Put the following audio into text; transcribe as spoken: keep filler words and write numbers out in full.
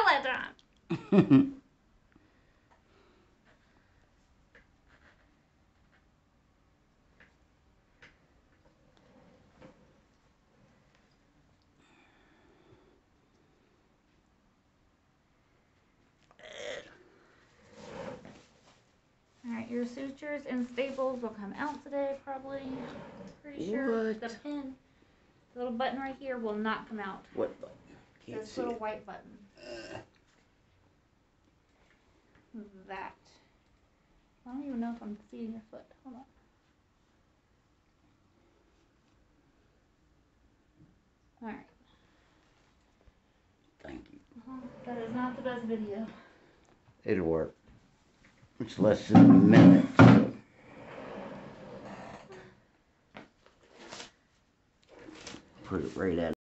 that time. Alright, your sutures and staples will come out today, probably. Pretty sure. What? The pin, the little button right here, will not come out. What button? Can't This see little it. white button. Uh, That. I don't even know if I'm seeing your foot. Hold on. Alright. Thank you. Uh-huh. That is not the best video. It'll work. It's less than a minute. So. Put it right at